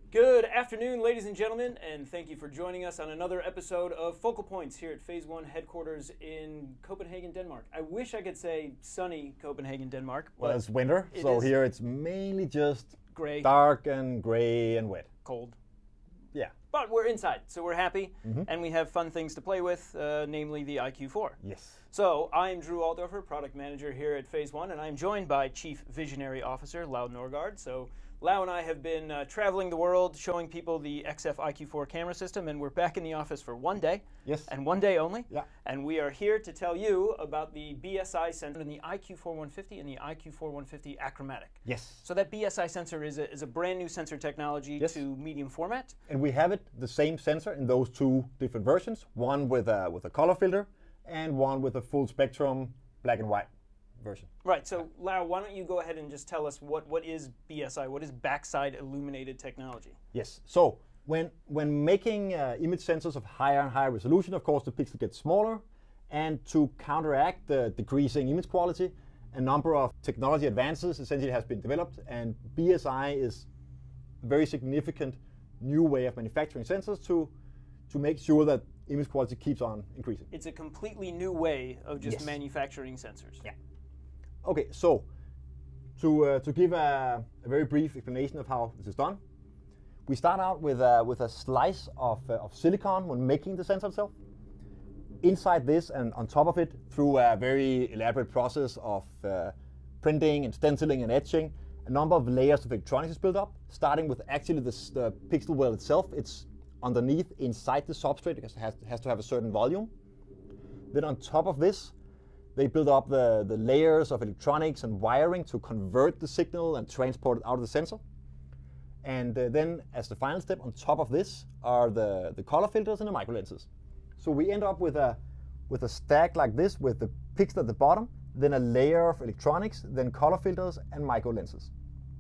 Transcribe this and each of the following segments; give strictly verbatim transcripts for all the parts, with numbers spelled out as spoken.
Good afternoon, ladies and gentlemen, and thank you for joining us on another episode of Focal Points here at Phase One headquarters in Copenhagen, Denmark. I wish I could say sunny Copenhagen, Denmark. Well, it's winter, it so here it's mainly just gray, dark and gray and wet. cold. Yeah. But we're inside, so we're happy, Mm-hmm. and we have fun things to play with, uh, namely the I Q four. Yes. So I am Drew Aldorfer, product manager here at Phase One, and I am joined by Chief Visionary Officer Lau Norgard. So Lau and I have been uh, traveling the world, showing people the X F I Q four camera system, and we're back in the office for one day, Yes. and one day only. Yeah. And we are here to tell you about the B S I sensor in the I Q four one fifty and the I Q four one fifty achromatic. Yes. So that B S I sensor is a, is a brand new sensor technology Yes. to medium format. And we have it, the same sensor in those two different versions, one with a, with a color filter and one with a full spectrum black and white version. Right, so Lau, why don't you go ahead and just tell us what, what is B S I, what is backside illuminated technology? Yes. So when, when making uh, image sensors of higher and higher resolution, of course, the pixel gets smaller. And to counteract the decreasing image quality, a number of technology advances essentially has been developed, and B S I is a very significant new way of manufacturing sensors to, to make sure that image quality keeps on increasing. It's a completely new way of just Yes. manufacturing sensors. Yeah. Okay, so to, uh, to give a, a very brief explanation of how this is done, we start out with a, with a slice of, uh, of silicon when making the sensor itself. Inside this and on top of it, through a very elaborate process of uh, printing and stenciling and etching, a number of layers of electronics is built up, starting with actually this, the pixel well itself. It's underneath inside the substrate because it has, has to have a certain volume. Then on top of this, they build up the, the layers of electronics and wiring to convert the signal and transport it out of the sensor. And uh, then as the final step, on top of this are the, the color filters and the micro lenses. So we end up with a, with a stack like this with the pixel at the bottom, then a layer of electronics, then color filters and micro lenses.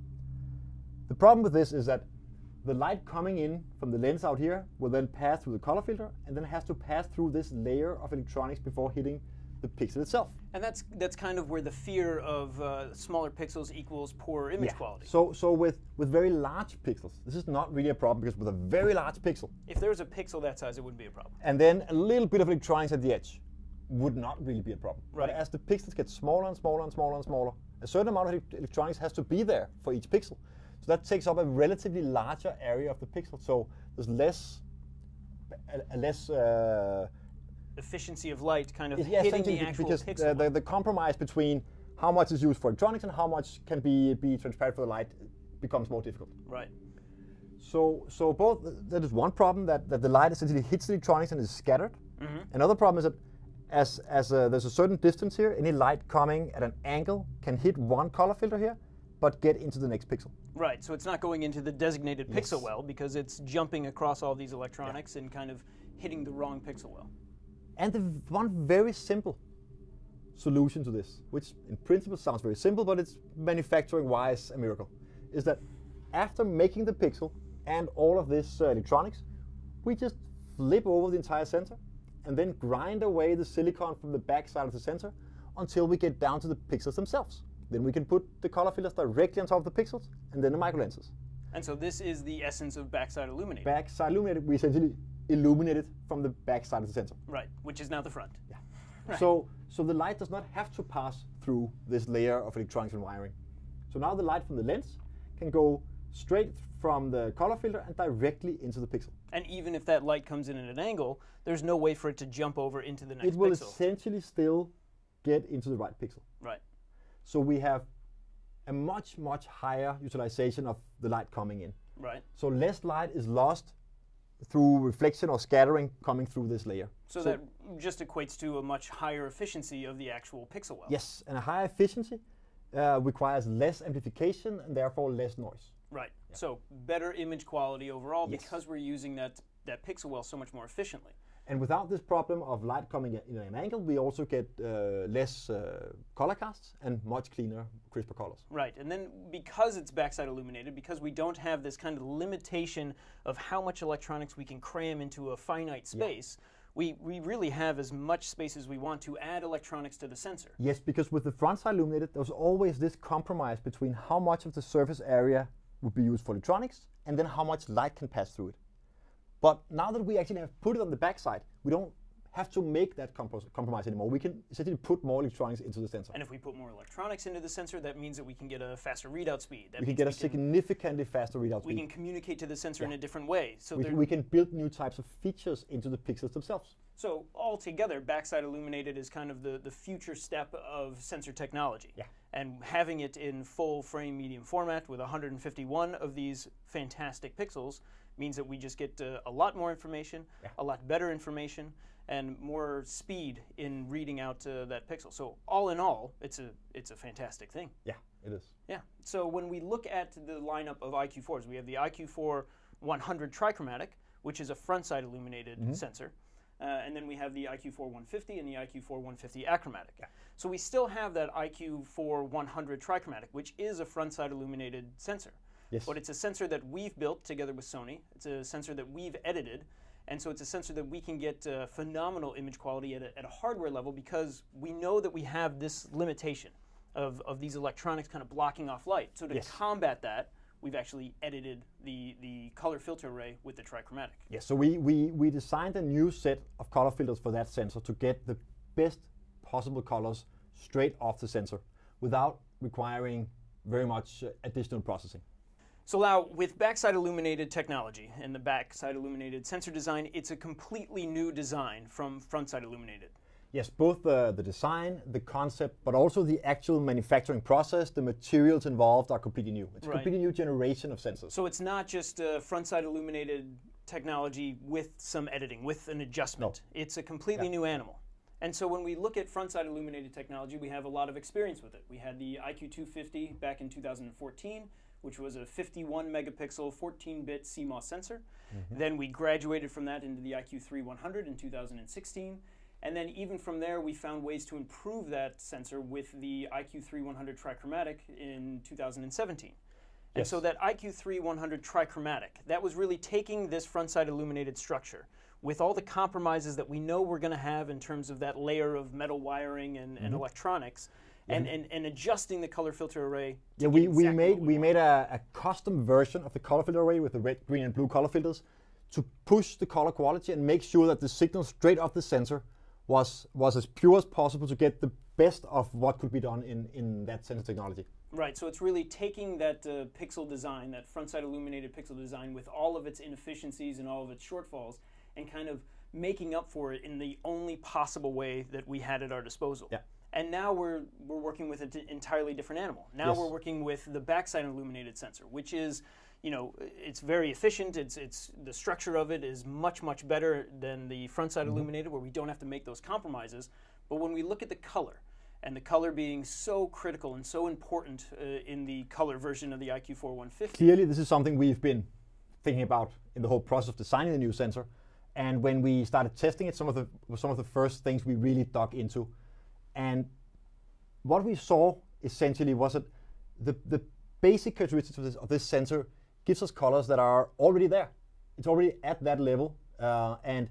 The problem with this is that the light coming in from the lens out here will then pass through the color filter and then has to pass through this layer of electronics before hitting the pixel itself. And that's that's kind of where the fear of uh, smaller pixels equals poor image Yeah. quality. So, so with, with very large pixels, this is not really a problem because with a very large pixel, If there was a pixel that size, it wouldn't be a problem. and then a little bit of electronics at the edge, would not really be a problem. Right. But as the pixels get smaller and smaller and smaller and smaller, a certain amount of ele- electronics has to be there for each pixel. So that takes up a relatively larger area of the pixel. So there's less, a, a less. Uh, Efficiency of light kind of Yeah, hitting the essentially actual because pixel. the, the, the compromise between how much is used for electronics and how much can be, be transparent for the light becomes more difficult. Right. So, so both, that is one problem, that, that the light essentially hits the electronics and is scattered. Mm-hmm. Another problem is that as, as uh, there's a certain distance here, any light coming at an angle can hit one color filter here, but get into the next pixel. Right, so it's not going into the designated Yes. pixel well because it's jumping across all these electronics and kind of hitting the wrong pixel well. And the one very simple solution to this, which in principle sounds very simple, but it's manufacturing-wise a miracle, is that after making the pixel and all of this uh, electronics, we just flip over the entire sensor and then grind away the silicon from the back side of the sensor until we get down to the pixels themselves. Then we can put the color filters directly on top of the pixels and then the micro lenses. And so this is the essence of backside illuminating. Backside illuminated, we essentially illuminate it from the back side of the sensor. Right, which is now the front. Yeah. Right. So, so the light does not have to pass through this layer of electronics and wiring. So now the light from the lens can go straight from the color filter and directly into the pixel. And even if that light comes in at an angle, there's no way for it to jump over into the next It will pixel. essentially still get into the right pixel. Right. So we have a much, much higher utilization of the light coming in. Right. So less light is lost through reflection or scattering coming through this layer. So, that just equates to a much higher efficiency of the actual pixel well. Yes, and a higher efficiency uh, requires less amplification and therefore less noise. Right. Yeah. So better image quality overall Yes. because we're using that, that pixel well so much more efficiently. And without this problem of light coming in an angle, we also get uh, less uh, color casts and much cleaner, crisper colors. Right, and then because it's backside illuminated, because we don't have this kind of limitation of how much electronics we can cram into a finite space, yeah. we, we really have as much space as we want to add electronics to the sensor. Yes, because with the front side illuminated, there's always this compromise between how much of the surface area would be used for electronics, and then how much light can pass through it. But now that we actually have put it on the backside, we don't have to make that compos compromise anymore. We can essentially put more electronics into the sensor. And if we put more electronics into the sensor, that means that we can get a faster readout speed. That we can get a significantly faster readout we speed. We can communicate to the sensor yeah. in a different way. So we, we can build new types of features into the pixels themselves. So altogether, backside illuminated is kind of the, the future step of sensor technology. Yeah. And having it in full frame medium format with one hundred fifty-one of these fantastic pixels means that we just get uh, a lot more information, yeah. a lot better information, and more speed in reading out uh, that pixel. So all in all, it's a it's a fantastic thing. Yeah, it is. Yeah. So when we look at the lineup of I Q fours, we have the I Q four one hundred trichromatic, which is a front side illuminated mm-hmm. sensor. Uh, and then we have the I Q four one fifty and the I Q four one fifty achromatic. Yeah. So we still have that I Q four one hundred trichromatic, which is a front side illuminated sensor. Yes. But it's a sensor that we've built together with Sony. It's a sensor that we've edited. And so it's a sensor that we can get uh, phenomenal image quality at a, at a hardware level, because we know that we have this limitation of, of these electronics kind of blocking off light. So to yes. combat that, we've actually edited the, the color filter array with the trichromatic. Yes, so we, we, we designed a new set of color filters for that sensor to get the best possible colors straight off the sensor without requiring very much uh, additional processing. So now, with backside illuminated technology and the backside illuminated sensor design, it's a completely new design from frontside illuminated. Yes, both the, the design, the concept, but also the actual manufacturing process, the materials involved are completely new. It's a right. completely new generation of sensors. So it's not just uh, frontside illuminated technology with some editing, with an adjustment. No. It's a completely yeah. new animal. And so when we look at frontside illuminated technology, we have a lot of experience with it. We had the I Q two fifty back in two thousand fourteen, which was a fifty-one megapixel, fourteen bit C MOS sensor. Mm-hmm. Then we graduated from that into the I Q three one hundred in two thousand sixteen. And then even from there, we found ways to improve that sensor with the I Q three one hundred trichromatic in two thousand seventeen. Yes. And so that I Q three one hundred trichromatic, that was really taking this frontside illuminated structure with all the compromises that we know we're going to have in terms of that layer of metal wiring and, mm-hmm. and electronics, yeah. and, and, and adjusting the color filter array. Yeah, we, exactly we made, we, we made a, a custom version of the color filter array with the red, green, and blue color filters to push the color quality and make sure that the signal straight off the sensor was, was as pure as possible to get the best of what could be done in, in that sensor technology. Right, so it's really taking that uh, pixel design, that frontside illuminated pixel design with all of its inefficiencies and all of its shortfalls, and kind of making up for it in the only possible way that we had at our disposal. Yeah. And now we're, we're working with an entirely different animal. Now yes. we're working with the backside illuminated sensor, which is, you know, it's very efficient. It's, it's, the structure of it is much, much better than the frontside mm-hmm. illuminated, where we don't have to make those compromises. But when we look at the color, and the color being so critical and so important uh, in the color version of the I Q four one fifty. Clearly, this is something we've been thinking about in the whole process of designing the new sensor. And when we started testing it, some of the some of the first things we really dug into. And what we saw essentially was that the, the basic characteristics of this, of this sensor gives us colors that are already there. It's already at that level. Uh, and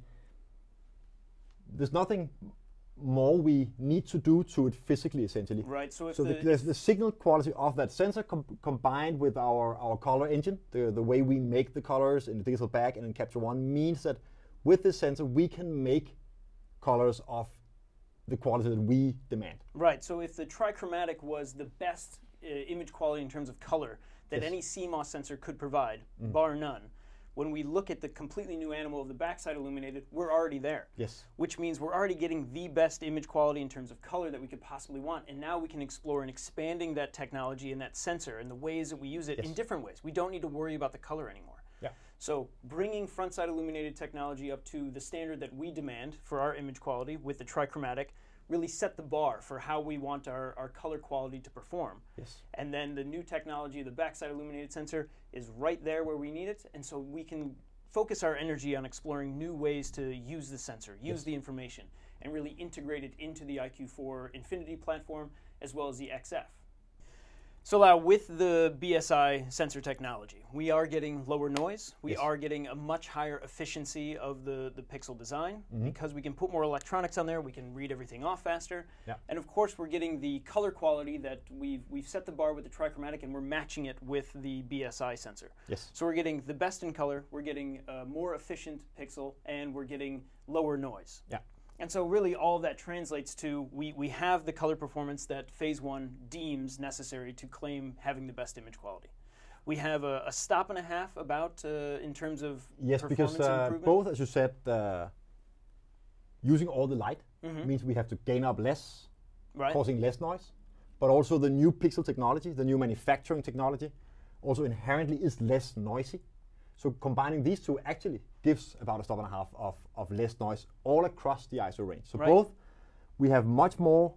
there's nothing more we need to do to it physically, essentially. Right. So, if so the, the, the signal quality of that sensor com combined with our, our color engine, the, the way we make the colors in the digital bag and in Capture One, means that with this sensor we can make colors of the quality that we demand. Right. So if the trichromatic was the best uh, image quality in terms of color that yes. any C MOS sensor could provide, mm. bar none, when we look at the completely new animal of the backside illuminated, we're already there. Yes. Which means we're already getting the best image quality in terms of color that we could possibly want. And now we can explore and expanding that technology and that sensor and the ways that we use it yes. in different ways. We don't need to worry about the color anymore. Yeah. So bringing frontside illuminated technology up to the standard that we demand for our image quality with the trichromatic really set the bar for how we want our, our color quality to perform. Yes. And then the new technology, the backside illuminated sensor, is right there where we need it, and so we can focus our energy on exploring new ways to use the sensor, use yes. the information, and really integrate it into the I Q four Infinity platform as well as the X F. So Lau, with the B S I sensor technology, we are getting lower noise. We Yes. are getting a much higher efficiency of the, the pixel design. Mm-hmm. Because we can put more electronics on there, we can read everything off faster. Yeah. And of course, we're getting the color quality that we've, we've set the bar with the trichromatic, and we're matching it with the B S I sensor. Yes. So we're getting the best in color, we're getting a more efficient pixel, and we're getting lower noise. Yeah. And so really all of that translates to we, we have the color performance that Phase One deems necessary to claim having the best image quality. We have a, a stop and a half about uh, in terms of Yes, performance because uh, improvement. both, as you said, uh, using all the light Mhm. means we have to gain up less, Right. causing less noise. But also the new pixel technology, the new manufacturing technology, also inherently is less noisy. So combining these two actually gives about a stop and a half of, of less noise all across the I S O range. So Right. both, we have much more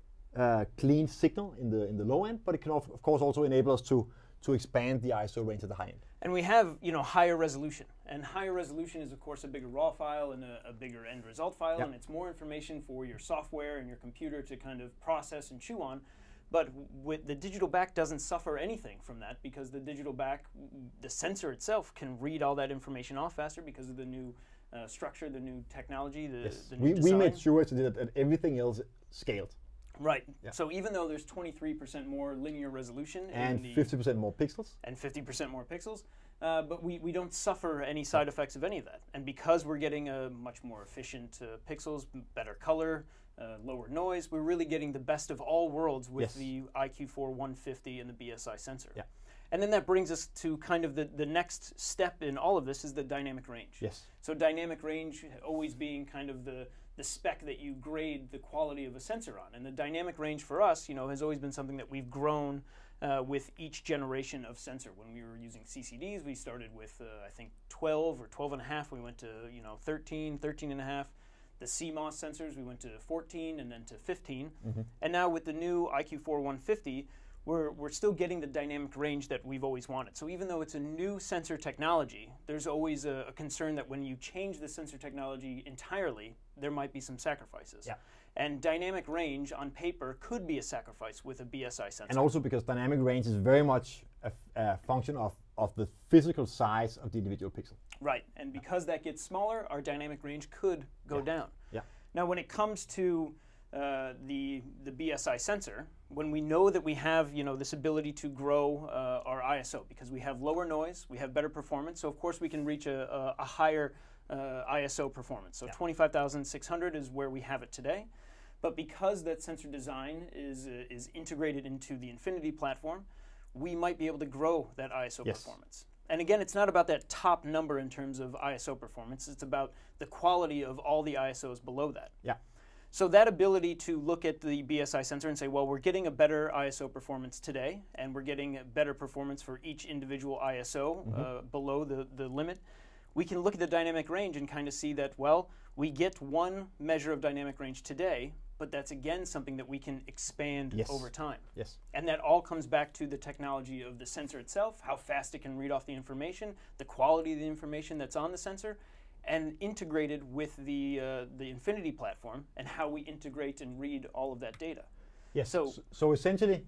uh, clean signal in the in the low end, but it can of, of course also enable us to to expand the I S O range at the high end. And we have, you know, higher resolution. And higher resolution is, of course, a bigger raw file and a, a bigger end result file, Yep. and it's more information for your software and your computer to kind of process and chew on. But with the digital back doesn't suffer anything from that, because the digital back, the sensor itself can read all that information off faster because of the new uh, structure, the new technology, the, Yes. the new We, we design. made sure to do that, that everything else scaled. Right. Yeah. So even though there's twenty-three percent more linear resolution And in the fifty percent more pixels. and fifty percent more pixels, uh, but we, we don't suffer any side effects of any of that. And because we're getting a much more efficient uh, pixels, m- better color, uh, lower noise, we're really getting the best of all worlds with Yes. the I Q four one fifty and the B S I sensor. Yeah. And then that brings us to kind of the, the next step in all of this is the dynamic range. Yes. So dynamic range always being kind of the, the spec that you grade the quality of a sensor on. And the dynamic range for us, you know, has always been something that we've grown uh, with each generation of sensor. When we were using C C Ds, we started with, uh, I think, twelve or twelve and a half. We went to, you know, thirteen, thirteen and a half. The C MOS sensors, we went to fourteen and then to fifteen. Mm-hmm. And now with the new I Q four one fifty, we're, we're still getting the dynamic range that we've always wanted. So even though it's a new sensor technology, there's always a, a concern that when you change the sensor technology entirely, there might be some sacrifices. Yeah. And dynamic range on paper could be a sacrifice with a B S I sensor. And also because dynamic range is very much a, f- a function of, of the physical size of the individual pixel. Right, and because that gets smaller, our dynamic range could go Yeah. down. Yeah. Now, when it comes to uh, the the B S I sensor, when we know that we have, you know, this ability to grow uh, our I S O because we have lower noise, we have better performance, so of course we can reach a, a, a higher uh, I S O performance. So Yeah. twenty-five thousand six hundred is where we have it today. But because that sensor design is uh, is integrated into the Infinity platform, we might be able to grow that I S O Yes. performance. And again, it's not about that top number in terms of I S O performance. It's about the quality of all the I S Os below that. Yeah. So that ability to look at the B S I sensor and say, well, we're getting a better I S O performance today, and we're getting a better performance for each individual I S O Mm-hmm. uh, below the, the limit. We can look at the dynamic range and kind of see that, well, we get one measure of dynamic range today, but that's again something that we can expand Yes. over time. Yes. And that all comes back to the technology of the sensor itself, how fast it can read off the information, the quality of the information that's on the sensor, and integrated with the uh, the Infinity platform and how we integrate and read all of that data. Yes. So- So, so essentially,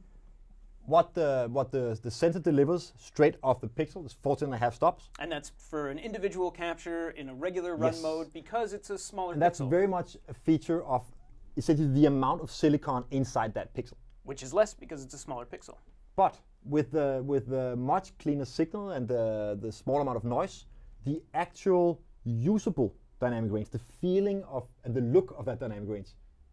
what the what the, the sensor delivers straight off the pixel is fourteen and a half stops, And that's for an individual capture in a regular run Yes. mode because it's a smaller and that's pixel, very much a feature of essentially the amount of silicon inside that pixel. which is less because it's a smaller pixel. But with the with the much cleaner signal and the the small amount of noise, the actual usable dynamic range, the feeling of and the look of that dynamic range,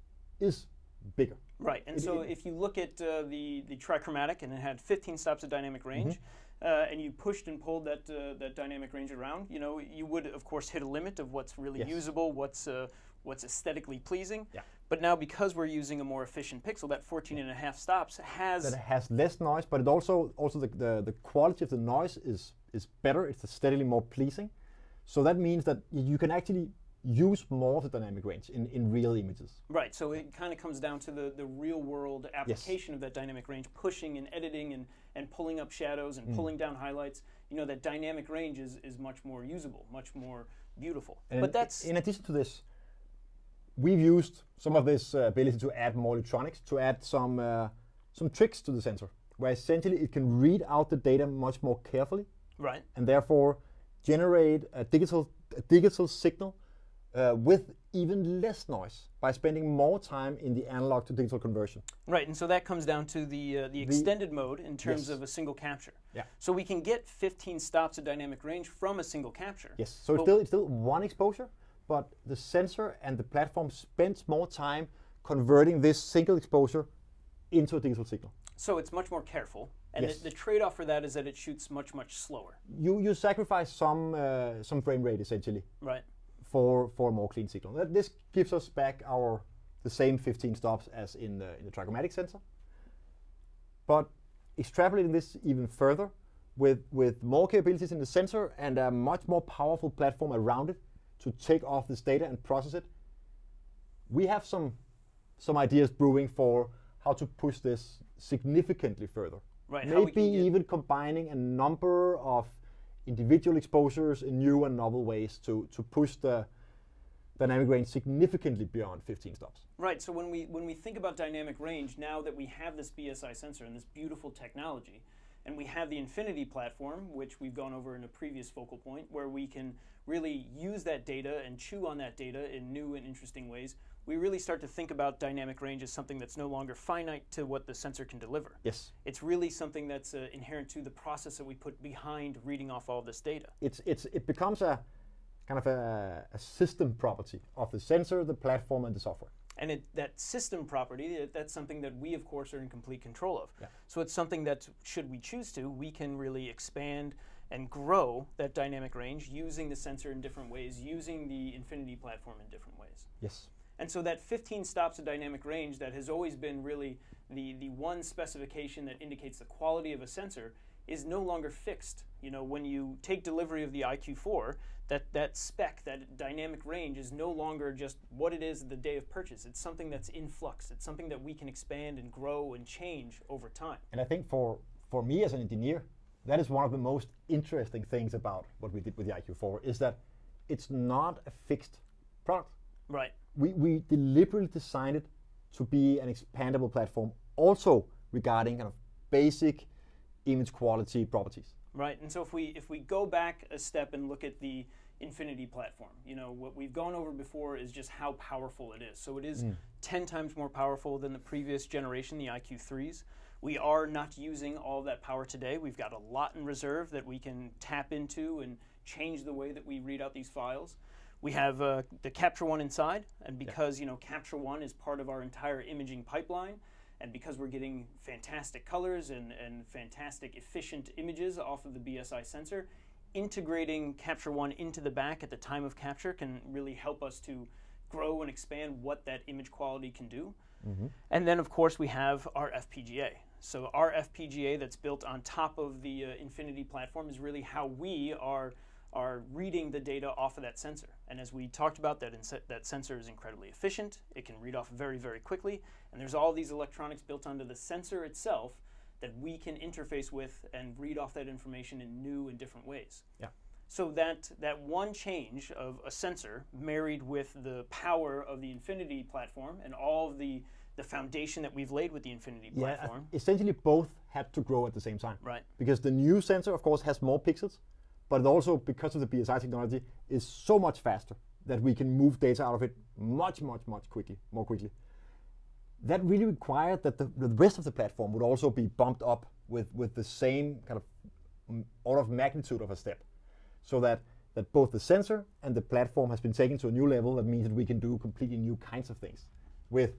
is bigger. Right, and It- so it- if you look at uh, the the trichromatic and it had fifteen stops of dynamic range, Mm-hmm. uh, and you pushed and pulled that uh, that dynamic range around, you know, you would of course hit a limit of what's really Yes. usable, what's uh, what's aesthetically pleasing. Yeah. But now because we're using a more efficient pixel, that fourteen and a half stops has That has less noise, but it also also the, the, the quality of the noise is is better. It's steadily more pleasing. So that means that y- you can actually use more of the dynamic range in, in real images. right. So it kind of comes down to the the real world application of that dynamic range, pushing and editing and and pulling up shadows Mm. and pulling down highlights. You know, that dynamic range is is much more usable, much more beautiful. And but that's in addition to this, we've used some of this uh, ability to add more electronics, to add some uh, some tricks to the sensor. where essentially it can read out the data much more carefully, right, and therefore generate a digital a digital signal uh, with even less noise by spending more time in the analog to digital conversion. Right, and so that comes down to the uh, the extended the, mode in terms yes. of a single capture. Yeah. So we can get fifteen stops of dynamic range from a single capture. Yes. So it's still it's still one exposure, but the sensor and the platform spends more time converting this single exposure into a digital signal. So it's much more careful, and yes. the, the trade-off for that is that it shoots much much slower. You you sacrifice some uh, some frame rate essentially. Right. For for a more clean signal. That, this gives us back our the same fifteen stops as in the, in the trichromatic sensor. But extrapolating this even further with with more capabilities in the sensor and a much more powerful platform around it to take off this data and process it, we have some some ideas brewing for how to push this significantly further. Right. Maybe even combining a number of individual exposures in new and novel ways to, to push the dynamic range significantly beyond fifteen stops. Right, so when we, when we think about dynamic range, now that we have this B S I sensor and this beautiful technology, and we have the Infinity platform, which we've gone over in a previous focal point, where we can really use that data and chew on that data in new and interesting ways, we really start to think about dynamic range as something that's no longer finite to what the sensor can deliver. Yes. It's really something that's uh, inherent to the process that we put behind reading off all this data. It's, it's, it becomes a kind of a, a system property of the sensor, the platform, and the software. And it, that system property, that's something that we, of course, are in complete control of. Yeah. So it's something that, should we choose to, we can really expand and grow that dynamic range using the sensor in different ways, using the Infinity platform in different ways. Yes. And so that fifteen stops of dynamic range that has always been really the, the one specification that indicates the quality of a sensor is no longer fixed. You know, when you take delivery of the I Q four, that, that spec, that dynamic range is no longer just what it is the day of purchase. It's something that's in flux. It's something that we can expand and grow and change over time. And I think for, for me as an engineer, that is one of the most interesting things about what we did with the I Q four, is that it's not a fixed product. Right. We, we deliberately designed it to be an expandable platform, also regarding kind of basic image quality properties. Right, and so if we if we go back a step and look at the Infinity platform, you know, what we've gone over before is just how powerful it is. So it is mm. ten times more powerful than the previous generation, the I Q threes. We are not using all of that power today. We've got a lot in reserve that we can tap into and change the way that we read out these files. We have uh, the Capture One inside, and because yeah. you know Capture One is part of our entire imaging pipeline, and because we're getting fantastic colors and, and fantastic efficient images off of the B S I sensor, integrating Capture One into the back at the time of capture can really help us to grow and expand what that image quality can do. Mm-hmm. And then of course we have our F P G A. So our F P G A that's built on top of the uh, Infinity platform is really how we are are reading the data off of that sensor. And as we talked about, that, that sensor is incredibly efficient. It can read off very, very quickly. And there's all these electronics built onto the sensor itself that we can interface with and read off that information in new and different ways. Yeah. So that, that one change of a sensor married with the power of the Infinity platform and all of the, the foundation that we've laid with the Infinity yeah, platform. Essentially both had to grow at the same time. Right. Because the new sensor, of course, has more pixels, but it also, because of the B S I technology, is so much faster that we can move data out of it much, much, much quickly, more quickly. That really required that the, the rest of the platform would also be bumped up with, with the same kind of order of magnitude of a step, so that, that both the sensor and the platform has been taken to a new level. That means that we can do completely new kinds of things with,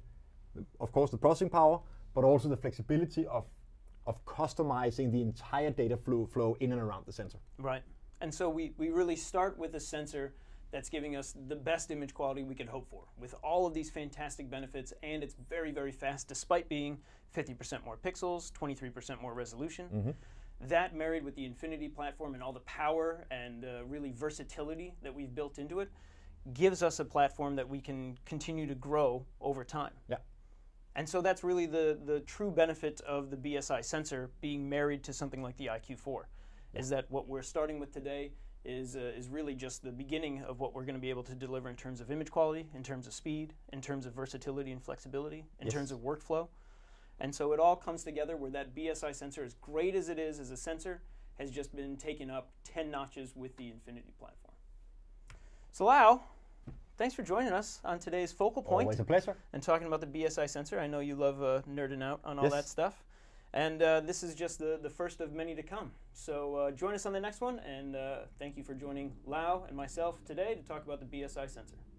of course, the processing power, but also the flexibility of, of customizing the entire data flow, flow in and around the sensor. Right. And so we, we really start with a sensor that's giving us the best image quality we could hope for, with all of these fantastic benefits, and it's very, very fast, despite being fifty percent more pixels, twenty-three percent more resolution. Mm-hmm. That married with the Infinity platform and all the power and uh, really versatility that we've built into it, gives us a platform that we can continue to grow over time. Yeah. And so that's really the, the true benefit of the B S I sensor being married to something like the I Q four. Is that what we're starting with today is, uh, is really just the beginning of what we're going to be able to deliver in terms of image quality, in terms of speed, in terms of versatility and flexibility, in yes. terms of workflow. And so it all comes together where that B S I sensor, as great as it is as a sensor, has just been taken up ten notches with the Infinity platform. So Lau, thanks for joining us on today's Focal Point. Always a pleasure. And talking about the B S I sensor. I know you love uh, nerding out on all Yes. that stuff. And uh, this is just the, the first of many to come. So uh, join us on the next one, and uh, thank you for joining Lau and myself today to talk about the B S I sensor.